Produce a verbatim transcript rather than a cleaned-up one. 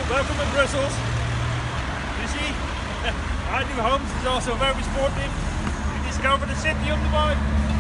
welcome in Brussels. You see, our new homes is also very sportive. We discovered the city on the bike.